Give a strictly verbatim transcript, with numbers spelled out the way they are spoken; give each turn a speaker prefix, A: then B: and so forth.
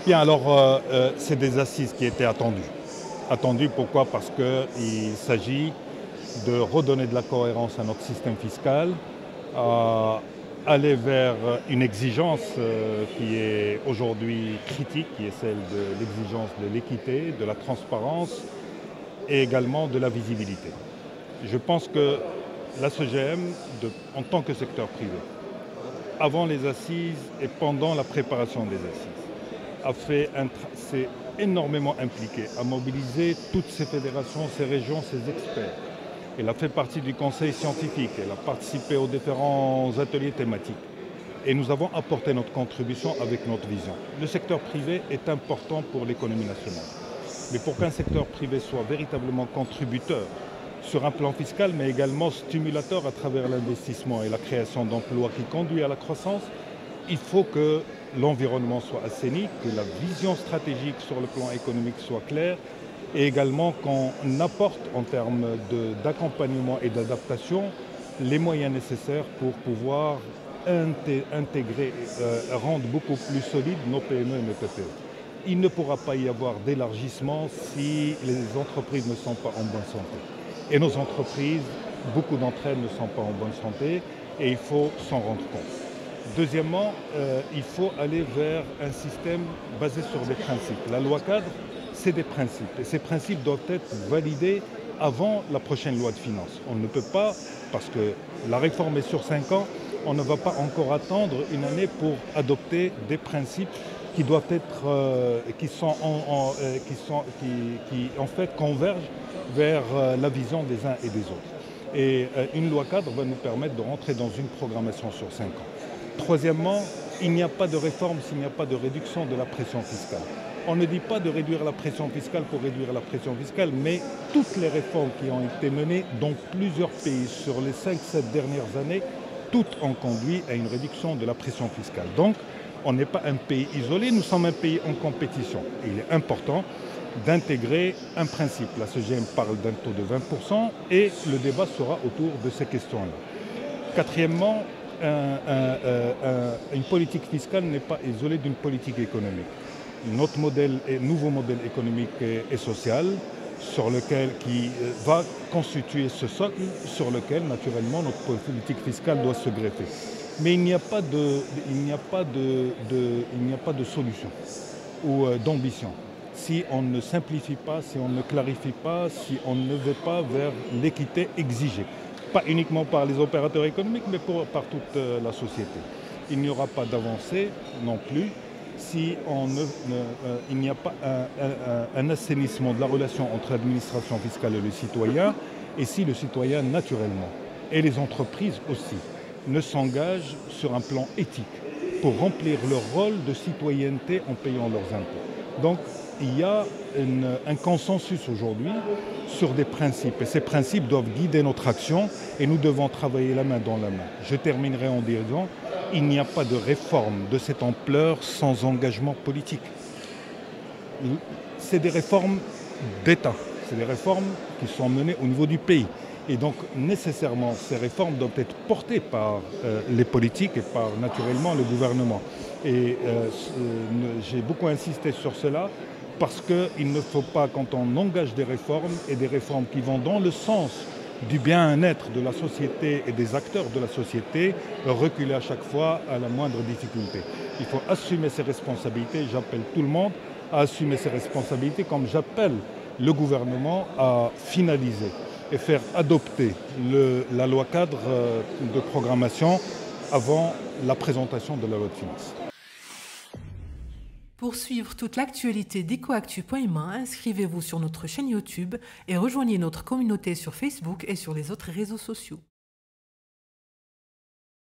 A: Bien, alors, euh, euh, c'est des assises qui étaient attendues. Attendues, pourquoi? Parce qu'il s'agit de redonner de la cohérence à notre système fiscal, à aller vers une exigence euh, qui est aujourd'hui critique, qui est celle de l'exigence de l'équité, de la transparence et également de la visibilité. Je pense que la C G M, de- en tant que secteur privé, avant les assises et pendant la préparation des assises, a fait un tra- s'est énormément impliqué, a mobilisé toutes ces fédérations, ces régions, ces experts. Elle a fait partie du conseil scientifique, elle a participé aux différents ateliers thématiques. Et nous avons apporté notre contribution avec notre vision. Le secteur privé est important pour l'économie nationale. Mais pour qu'un secteur privé soit véritablement contributeur sur un plan fiscal, mais également stimulateur à travers l'investissement et la création d'emplois qui conduit à la croissance, il faut que l'environnement soit assaini, que la vision stratégique sur le plan économique soit claire et également qu'on apporte en termes de- d'accompagnement et d'adaptation les moyens nécessaires pour pouvoir inté- intégrer, euh, rendre beaucoup plus solides nos P M E et nos T P E. Il ne pourra pas y avoir d'élargissement si les entreprises ne sont pas en bonne santé. Et nos entreprises, beaucoup d'entre elles ne sont pas en bonne santé et il faut s'en rendre compte. Deuxièmement, euh, il faut aller vers un système basé sur des principes. La loi cadre, c'est des principes. Et ces principes doivent être validés avant la prochaine loi de finances. On ne peut pas, parce que la réforme est sur cinq ans, on ne va pas encore attendre une année pour adopter des principes qui doivent être, euh, qui sont, en, en, euh, qui, sont qui, qui en fait convergent vers euh, la vision des uns et des autres. Et euh, une loi cadre va nous permettre de rentrer dans une programmation sur cinq ans. Troisièmement, il n'y a pas de réforme s'il n'y a pas de réduction de la pression fiscale. On ne dit pas de réduire la pression fiscale pour réduire la pression fiscale, mais toutes les réformes qui ont été menées dans plusieurs pays sur les cinq sept dernières années, toutes ont conduit à une réduction de la pression fiscale. Donc, on n'est pas un pays isolé, nous sommes un pays en compétition. Et il est important d'intégrer un principe. La C G M parle d'un taux de vingt pour cent et le débat sera autour de ces questions-là. Quatrièmement, un, un, un, une politique fiscale n'est pas isolée d'une politique économique. Notre modèle, nouveau modèle économique et, et social, sur lequel, qui va constituer ce socle sur lequel, naturellement, notre politique fiscale doit se greffer. Mais il n'y a pas de, il n'y a pas de, de, il n'y a pas de solution ou euh, d'ambition si on ne simplifie pas, si on ne clarifie pas, si on ne va pas vers l'équité exigée. Pas uniquement par les opérateurs économiques, mais pour, par toute euh, la société. Il n'y aura pas d'avancée non plus si on ne, ne, euh, il n'y a pas un, un, un assainissement de la relation entre l'administration fiscale et le citoyen, et si le citoyen, naturellement, et les entreprises aussi, ne s'engagent sur un plan éthique pour remplir leur rôle de citoyenneté en payant leurs impôts. Donc, il y a une, un consensus aujourd'hui sur des principes. Et ces principes doivent guider notre action et nous devons travailler la main dans la main. Je terminerai en disant qu'il n'y a pas de réforme de cette ampleur sans engagement politique. C'est des réformes d'État. C'est des réformes qui sont menées au niveau du pays. Et donc, nécessairement, ces réformes doivent être portées par euh, les politiques et par, naturellement, le gouvernement. Et euh, j'ai beaucoup insisté sur cela parce qu'il ne faut pas, quand on engage des réformes, et des réformes qui vont dans le sens du bien-être de la société et des acteurs de la société, reculer à chaque fois à la moindre difficulté. Il faut assumer ses responsabilités. J'appelle tout le monde à assumer ses responsabilités, comme j'appelle le gouvernement à finaliser et faire adopter le, la loi cadre de programmation avant la présentation de la loi de finances.
B: Pour suivre toute l'actualité d'Ecoactu point M A, inscrivez-vous sur notre chaîne YouTube et rejoignez notre communauté sur Facebook et sur les autres réseaux sociaux.